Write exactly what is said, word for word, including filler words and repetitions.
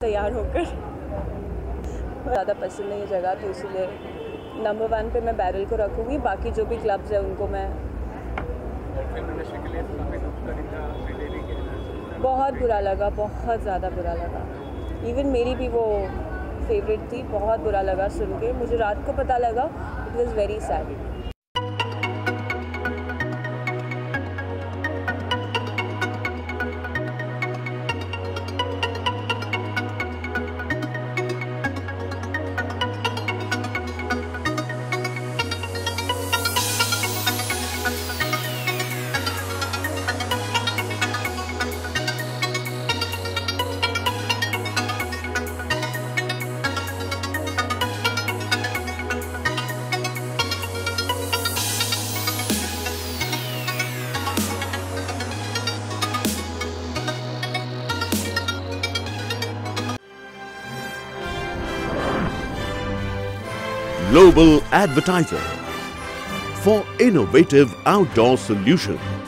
तैयार होकर। ज़्यादा पसंद है ये जगह, तो इसलिए नंबर वन पे मैं बैरल को रखूँगी, बाकी जो भी क्लब्स है उनको मैं। बहुत बुरा लगा, बहुत ज़्यादा बुरा लगा। इवन मेरी भी वो फेवरेट थी, बहुत बुरा लगा सुन के। मुझे रात को पता लगा, it was very sad. Global Advertiser for innovative outdoor solutions.